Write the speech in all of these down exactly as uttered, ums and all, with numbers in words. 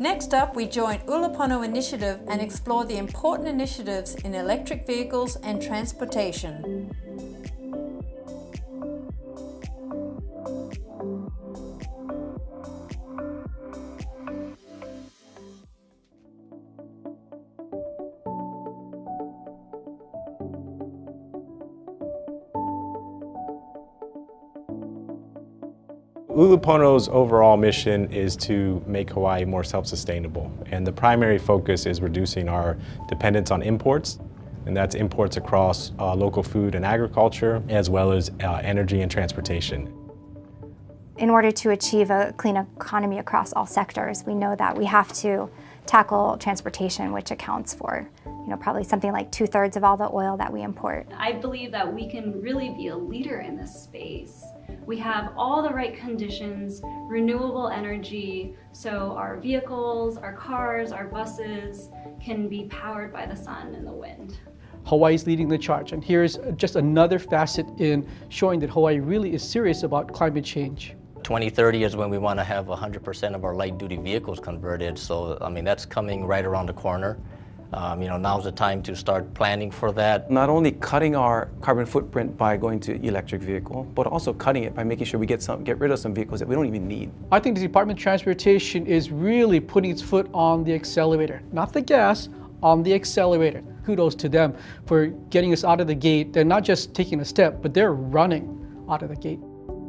Next up, we join Ulupono Initiative and explore the important initiatives in electric vehicles and transportation. Ulupono's overall mission is to make Hawaii more self-sustainable, and the primary focus is reducing our dependence on imports, and that's imports across uh, local food and agriculture, as well as uh, energy and transportation. In order to achieve a clean economy across all sectors, we know that we have to tackle transportation, which accounts for, you know, probably something like two-thirds of all the oil that we import. I believe that we can really be a leader in this space. We have all the right conditions, renewable energy, so our vehicles, our cars, our buses can be powered by the sun and the wind. Hawaii is leading the charge, and here's just another facet in showing that Hawaii really is serious about climate change. twenty thirty is when we want to have one hundred percent of our light-duty vehicles converted, so I mean that's coming right around the corner. Um, you know, now's the time to start planning for that. Not only cutting our carbon footprint by going to electric vehicle, but also cutting it by making sure we get some, get rid of some vehicles that we don't even need. I think the Department of Transportation is really putting its foot on the accelerator, not the gas, on the accelerator. Kudos to them for getting us out of the gate. They're not just taking a step, but they're running out of the gate.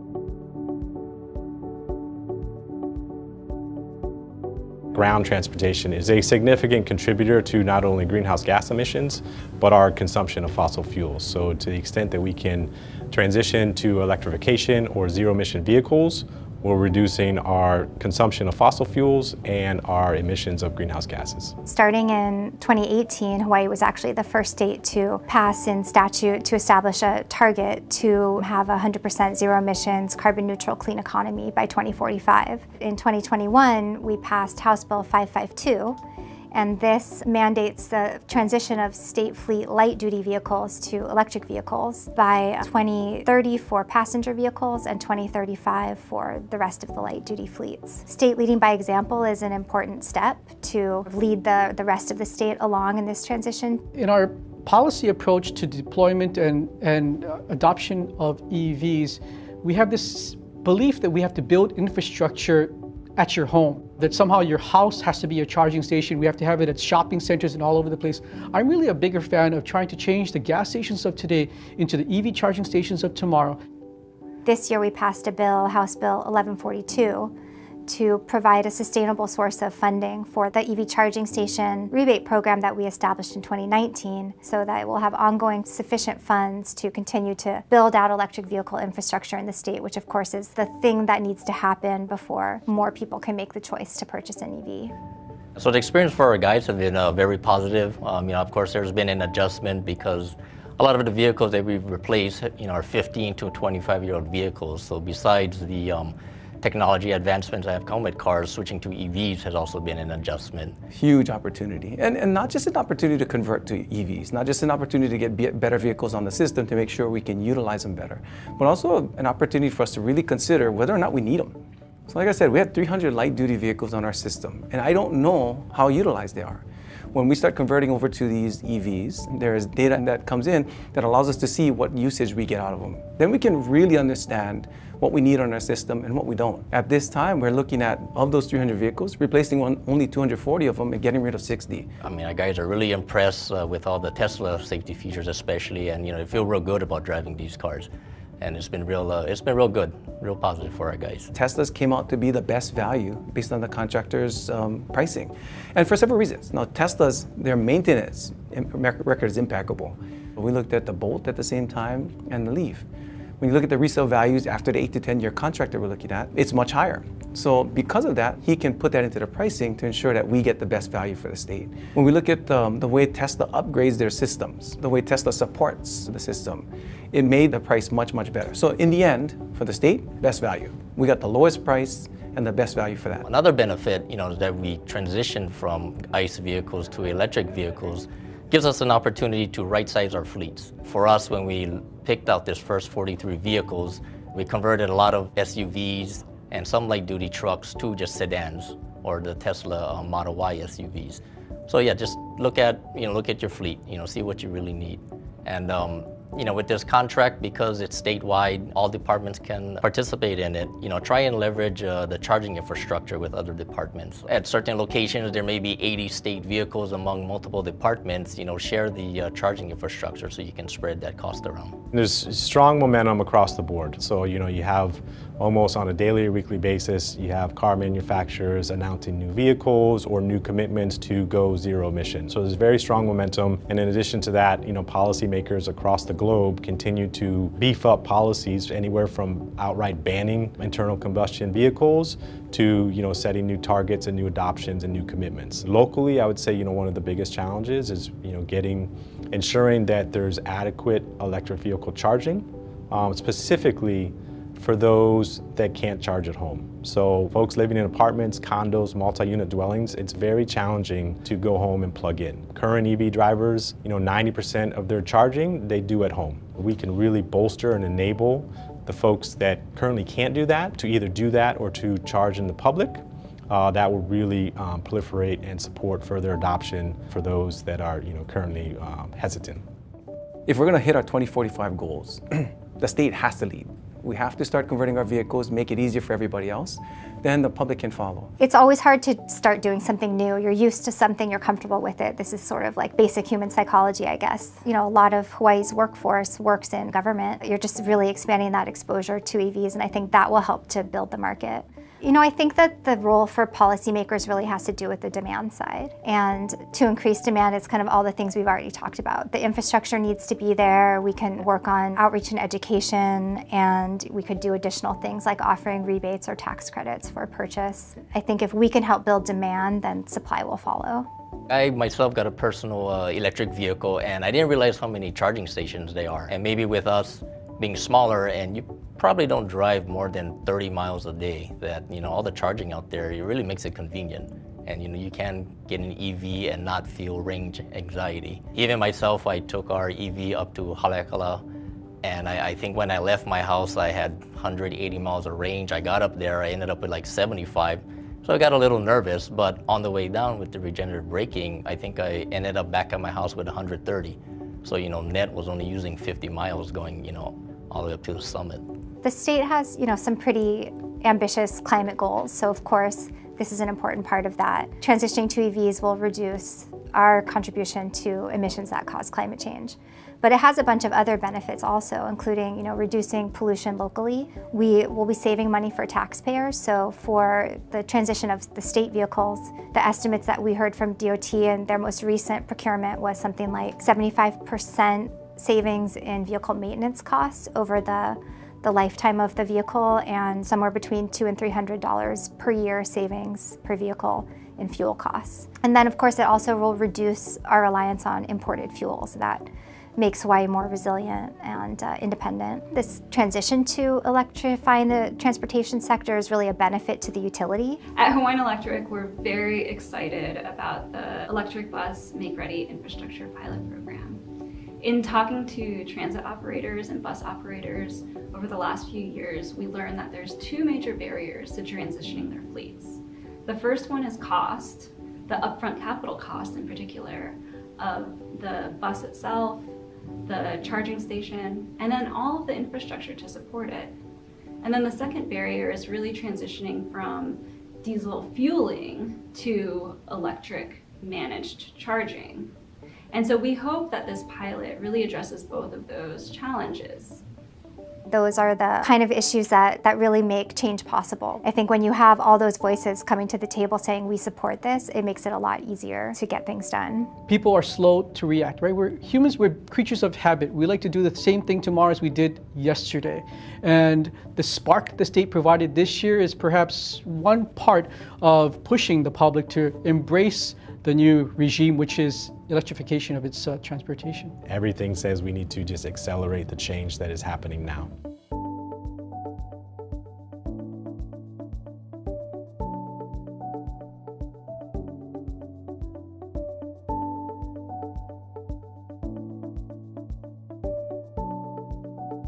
Ground transportation is a significant contributor to not only greenhouse gas emissions, but our consumption of fossil fuels. So to the extent that we can transition to electrification or zero-emission vehicles, we're reducing our consumption of fossil fuels and our emissions of greenhouse gases. Starting in twenty eighteen, Hawaii was actually the first state to pass in statute to establish a target to have a one hundred percent zero emissions, carbon neutral clean economy by twenty forty-five. In twenty twenty-one, we passed House Bill five fifty-two, and this mandates the transition of state fleet light-duty vehicles to electric vehicles by twenty thirty for passenger vehicles and twenty thirty-five for the rest of the light-duty fleets. State leading by example is an important step to lead the, the rest of the state along in this transition. In our policy approach to deployment and, and uh, adoption of E Vs, we have this belief that we have to build infrastructure at your home, that somehow your house has to be a charging station. We have to have it at shopping centers and all over the place. I'm really a bigger fan of trying to change the gas stations of today into the E V charging stations of tomorrow. This year we passed a bill, House Bill eleven forty-two, to provide a sustainable source of funding for the E V charging station rebate program that we established in twenty nineteen, so that it will have ongoing sufficient funds to continue to build out electric vehicle infrastructure in the state, which of course is the thing that needs to happen before more people can make the choice to purchase an E V. So the experience for our guys have been uh, very positive. Um, you know, of course, there's been an adjustment because a lot of the vehicles that we've replaced, you know, are fifteen to twenty-five year old vehicles. So besides the um, technology advancements that have come with cars, switching to E Vs has also been an adjustment. Huge opportunity, and, and not just an opportunity to convert to E Vs, not just an opportunity to get better vehicles on the system to make sure we can utilize them better, but also an opportunity for us to really consider whether or not we need them. So like I said, we have three hundred light-duty vehicles on our system, and I don't know how utilized they are. When we start converting over to these E Vs, there is data that comes in that allows us to see what usage we get out of them. Then we can really understand what we need on our system and what we don't. At this time, we're looking at, of those three hundred vehicles, replacing one, only two hundred forty of them and getting rid of sixty. I mean, our guys are really impressed uh, with all the Tesla safety features especially, and you know, they feel real good about driving these cars. And it's been real, uh, it's been real good, real positive for our guys. Teslas came out to be the best value based on the contractor's um, pricing. And for several reasons. Now, Teslas, their maintenance record is impeccable. We looked at the Bolt at the same time and the Leaf. When you look at the resale values after the eight to ten year contract that we're looking at, it's much higher. So because of that, he can put that into the pricing to ensure that we get the best value for the state. When we look at um, the way Tesla upgrades their systems, the way Tesla supports the system, it made the price much, much better. So in the end, for the state, best value. We got the lowest price and the best value for that. Another benefit, you know, is that we transition from ICE vehicles to electric vehicles gives us an opportunity to right-size our fleets. For us, when we picked out this first forty-three vehicles, we converted a lot of S U Vs and some light-duty trucks to just sedans. or the Tesla uh, Model Y S U Vs. So yeah, just look at, you know, look at your fleet, you know, see what you really need. And um, you know, with this contract, because it's statewide, all departments can participate in it. You know, try and leverage uh, the charging infrastructure with other departments. At certain locations, there may be eighty state vehicles among multiple departments. You know, share the uh, charging infrastructure so you can spread that cost around. There's strong momentum across the board. So, you know, you have almost on a daily or weekly basis, you have car manufacturers announcing new vehicles or new commitments to go zero emission. So there's very strong momentum. And in addition to that, you know, policymakers across the globe continue to beef up policies anywhere from outright banning internal combustion vehicles to, you know, setting new targets and new adoptions and new commitments. Locally, I would say, you know, one of the biggest challenges is, you know, getting, ensuring that there's adequate electric vehicle charging, um, specifically for those that can't charge at home. So folks living in apartments, condos, multi-unit dwellings, it's very challenging to go home and plug in. Current E V drivers, you know, ninety percent of their charging, they do at home. We can really bolster and enable the folks that currently can't do that to either do that or to charge in the public. Uh, that will really um, proliferate and support further adoption for those that are, you know, currently um, hesitant. If we're going to hit our twenty forty-five goals, the state has to lead. We have to start converting our vehicles, make it easier for everybody else, then the public can follow. It's always hard to start doing something new. You're used to something, you're comfortable with it. This is sort of like basic human psychology, I guess. You know, a lot of Hawaii's workforce works in government. You're just really expanding that exposure to E Vs, and I think that will help to build the market. You know, I think that the role for policymakers really has to do with the demand side. And to increase demand, it's kind of all the things we've already talked about. The infrastructure needs to be there. We can work on outreach and education, and we could do additional things like offering rebates or tax credits for purchase. I think if we can help build demand, then supply will follow. I myself got a personal uh, electric vehicle, and I didn't realize how many charging stations there are. And maybe with us being smaller, and you probably don't drive more than thirty miles a day, that, you know, all the charging out there, it really makes it convenient. And, you know, you can get an E V and not feel range anxiety. Even myself, I took our E V up to Haleakala, and I, I think when I left my house, I had one hundred eighty miles of range. I got up there, I ended up with like seventy-five. So I got a little nervous, but on the way down with the regenerative braking, I think I ended up back at my house with one hundred thirty. So, you know, net was only using fifty miles going, you know, all the way up to the summit. The state has, you know, some pretty ambitious climate goals, so of course this is an important part of that. Transitioning to E Vs will reduce our contribution to emissions that cause climate change. But it has a bunch of other benefits also, including, you know, reducing pollution locally. We will be saving money for taxpayers, so for the transition of the state vehicles, the estimates that we heard from D O T in their most recent procurement was something like seventy-five percent savings in vehicle maintenance costs over the the lifetime of the vehicle, and somewhere between two and three hundred dollars per year savings per vehicle in fuel costs. And then of course it also will reduce our reliance on imported fuels. That makes Hawaii more resilient and uh, independent. This transition to electrifying the transportation sector is really a benefit to the utility. At Hawaiian Electric, we're very excited about the Electric Bus Make Ready Infrastructure Pilot Program. In talking to transit operators and bus operators over the last few years, we learned that there's two major barriers to transitioning their fleets. The first one is cost, the upfront capital cost in particular of the bus itself, the charging station, and then all of the infrastructure to support it. And then the second barrier is really transitioning from diesel fueling to electric managed charging. And so we hope that this pilot really addresses both of those challenges. Those are the kind of issues that, that really make change possible. I think when you have all those voices coming to the table saying we support this, it makes it a lot easier to get things done. People are slow to react, right? We're humans, we're creatures of habit. We like to do the same thing tomorrow as we did yesterday. And the spark the state provided this year is perhaps one part of pushing the public to embrace the new regime, which is electrification of its uh, transportation. Everything says we need to just accelerate the change that is happening now.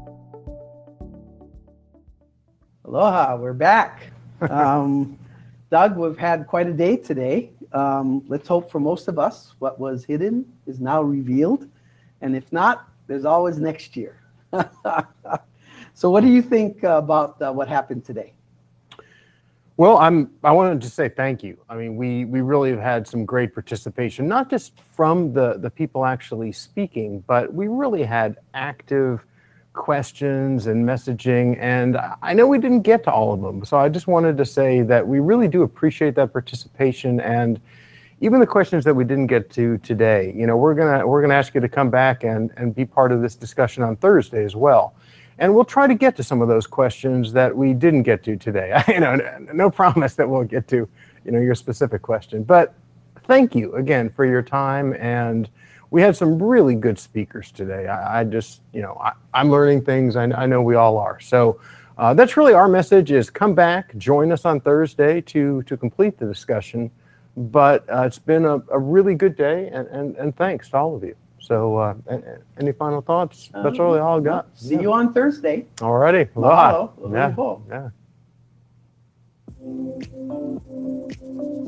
Aloha, we're back. Um, Doug, we've had quite a day today. Um, let's hope for most of us what was hidden is now revealed. And if not, there's always next year. So what do you think about uh, what happened today? Well, I'm, I wanted to say thank you. I mean, we, we really have had some great participation, not just from the, the people actually speaking, but we really had active questions and messaging. And I know we didn't get to all of them. So I just wanted to say that we really do appreciate that participation, and even the questions that we didn't get to today. You know, we're gonna we're gonna ask you to come back and, and be part of this discussion on Thursday as well. And we'll try to get to some of those questions that we didn't get to today. You know, no promise that we'll get to, you know, your specific question. But thank you again for your time. And we had some really good speakers today. I, I just, you know, I, I'm learning things. I, I know we all are. So uh, that's really our message: is come back, join us on Thursday to to complete the discussion. But uh, it's been a, a really good day, and, and, and thanks to all of you. So uh, any final thoughts? That's really all I got. See you on Thursday. All righty. Aloha. Yeah. Aloha. Yeah.